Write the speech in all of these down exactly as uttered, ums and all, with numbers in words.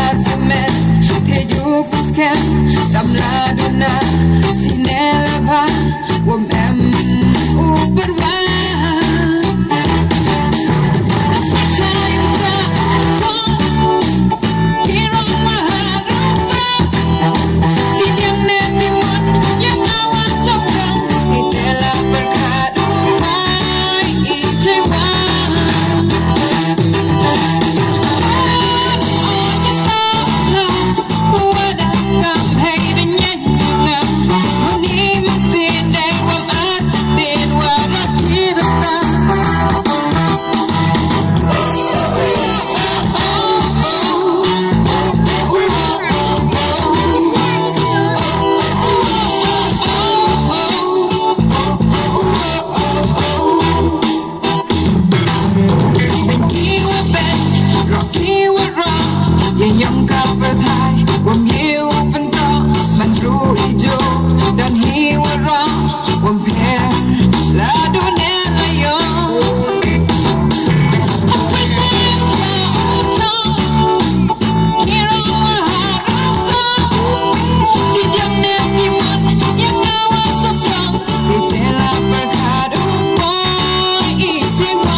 semen keju pusken samla duna sinelaba wom em uberwa yang kau bertai wam hiu pentok manru hijau dan hiu rong wam per la dunia layo apa sayang seutong kira harapku di jamnya timun yang awal seberang di tela berkadu boy ijiwa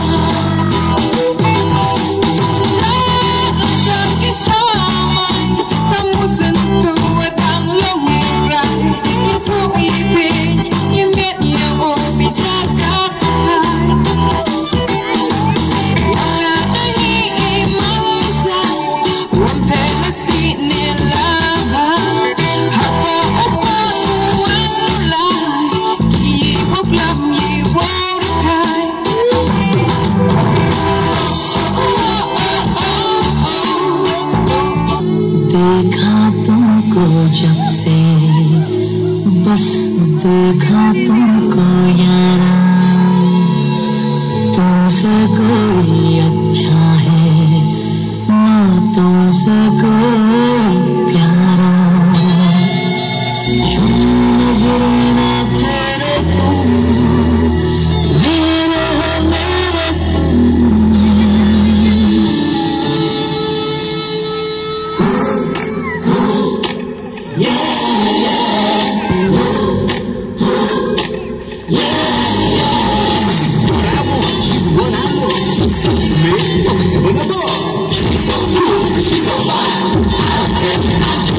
देखा तुमको जब से बस देखा तुमको यारा तुमसे कोई अच्छा है ना तुमसे कोई प्यारा यूं नजर ना फेरे तुम मेरे हो मेरे तुम She's so cool, she's so fine. I don't